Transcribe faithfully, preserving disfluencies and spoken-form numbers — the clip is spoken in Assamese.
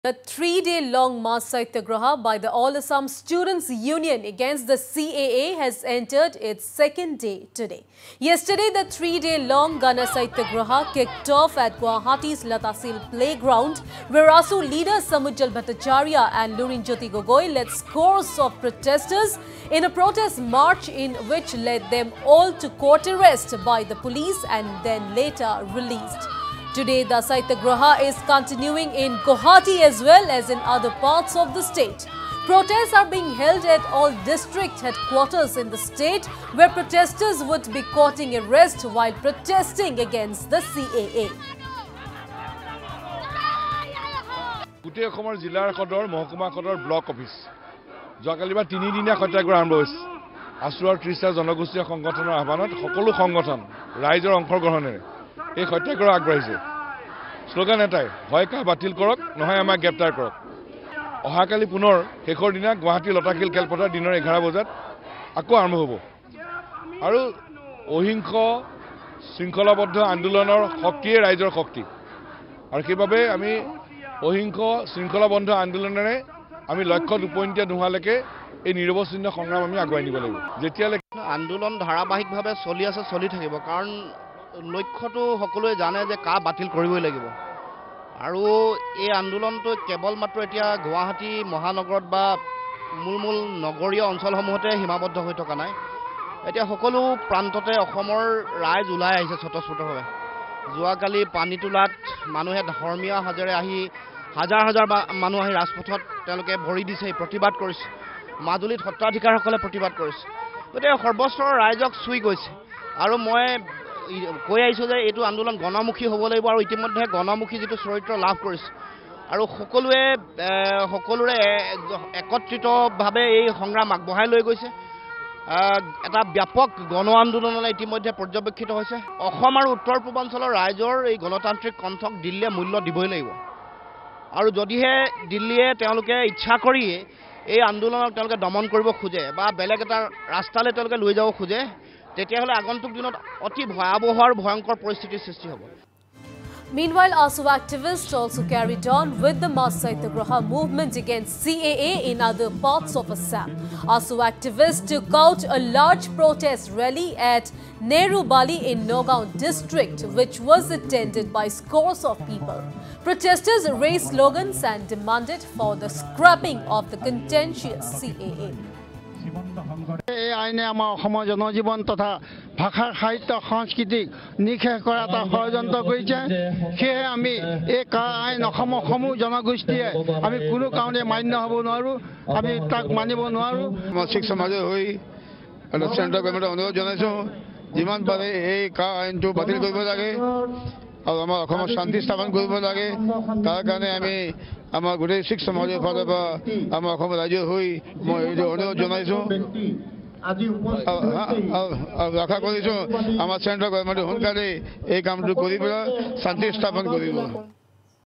The three-day-long mass Satyagraha by the All Assam Students Union against the C A A has entered its second day today. Yesterday, the three-day-long Gana Satyagraha kicked off at Guwahati's Latasil playground, where A A S U leaders Samujjal Bhattacharya and Lurinjyoti Gogoi led scores of protesters in a protest march in which led them all to court arrest by the police and then later released. Today, the Satyagraha is continuing in Guwahati as well as in other parts of the state. Protests are being held at all district headquarters in the state, where protesters would be courting arrest while protesting against the C A A. Gote Khomar Jilar Khodor Mohkuma Khodor Block Office. Joakaliba tini dinia Satyagraha arambo hoise. Asur Trista Janogostiya Songothoner ahbanot সকলো সংগঠন ৰাইজৰ অংশগ্ৰহণেৰে এই সত্যাগ্ৰহ আগবাঢ়িছে। স্লোগান এটাই, হয় কা বাতিল কৰক, নহয় আমাক গ্ৰেপ্তাৰ কৰক। অহাকালি পুনৰ শেষৰ দিনা গুৱাহাটী লতাশিল খেলপথাৰ দিনৰ এঘাৰ বজাত আকৌ আৰম্ভ হ'ব। আৰু অহিংস শৃংখলাবদ্ধ আন্দোলনৰ শক্তিয়ে ৰাইজৰ শক্তি। আৰু সেইবাবে আমি অহিংস শৃংখলাবদ্ধ আন্দোলনেৰে আমি লক্ষ্যত উপনীত নোহোৱালৈকে এই নিৰৱচ্ছিন্ন সংগ্ৰাম আমি আগুৱাই নিব লাগিব। যেতিয়ালৈকে আন্দোলন ধাৰাবাহিকভাৱে চলি আছে চলি থাকিব, কাৰণ লক্ষ্যটো সকলোৱে জানে যে কা বাতিল কৰিবই লাগিব। আৰু এই আন্দোলনটো কেৱল মাত্ৰ এতিয়া গুৱাহাটী মহানগৰত বা মূল মূল নগৰীয় অঞ্চলসমূহতে সীমাবদ্ধ হৈ থকা নাই। এতিয়া সকলো প্ৰান্ততে অসমৰ ৰাইজ ওলাই আহিছে স্বতঃস্ফূৰ্তভাৱে। যোৱাকালি পানীতোলাত মানুহে ধৰ্মীয় হাজেৰে আহি হাজাৰ হাজাৰ মানুহ আহি ৰাজপথত তেওঁলোকে ভৰি দিছে, প্ৰতিবাদ কৰিছে। মাজুলীত সত্ৰাধিকাৰসকলে প্ৰতিবাদ কৰিছে। গতিকে সৰ্বস্তৰৰ ৰাইজক চুই গৈছে। আৰু মই কৈ আহিছোঁ যে এইটো আন্দোলন গণমুখী হ'ব লাগিব, আৰু ইতিমধ্যে গণমুখী যিটো চৰিত্ৰ লাভ কৰিছে। আৰু সকলোৱে সকলোৰে একত্ৰিতভাৱে এই সংগ্ৰাম আগবঢ়াই লৈ গৈছে। এটা ব্যাপক গণ আন্দোলনলৈ ইতিমধ্যে পৰ্যবেক্ষিত হৈছে। অসম আৰু উত্তৰ পূৰ্বাঞ্চলৰ ৰাইজৰ এই গণতান্ত্ৰিক কণ্ঠক দিল্লীয়ে মূল্য দিবই লাগিব। আৰু যদিহে দিল্লীয়ে তেওঁলোকে ইচ্ছা কৰি এই আন্দোলনক তেওঁলোকে দমন কৰিব খোজে বা বেলেগ এটা ৰাস্তালৈ তেওঁলোকে লৈ যাব খোজে, তেতিয়াহ'লে আগন্তুক দিনত অতি ভয়াৱহ আৰু ভয়ংকৰ পৰিস্থিতিৰ সৃষ্টি হ'ব। Meanwhile, A A S U activists also carried on with the mass Satyagraha movement against C A A in other parts of Assam. A A S U activists took out a large protest rally at Nehrubali in Nagaon district, which was attended by scores of people. Protesters raised slogans and demanded for the scrapping of the contentious C A A. এই আইনে আমাৰ অসমৰ জনজীৱন তথা ভাষা সাহিত্য সংস্কৃতিক নিশেষ কৰা এটা ষড়যন্ত্ৰ কৰিছে। সেয়ে আমি এই কা আইন অসমৰ সমূহ জনগোষ্ঠীয়ে আমি কোনো কাৰণতে মান্য হ'ব নোৱাৰোঁ, আমি তাক মানিব নোৱাৰোঁ। শিখ সমাজৰ হৈ চেণ্ট্ৰেল গভৰ্ণমেণ্টক অনুৰোধ জনাইছোঁ, যিমান পাৰে এই কা আইনটো বাতিল কৰিব লাগে আৰু আমাৰ অসমত শান্তি স্থাপন কৰিব লাগে। তাৰ কাৰণে আমি আমাৰ গোটেই শিখ সমাজৰ ফালৰ পৰা আমাৰ অসমৰ ৰাজ্য হৈ মই এইটো অনুৰোধ জনাইছোঁ আৰু আশা কৰিছোঁ আমাৰ চেণ্ট্ৰেল গভৰ্ণমেণ্টে সোনকালে এই কামটো কৰি পেলাই শান্তি স্থাপন কৰিব।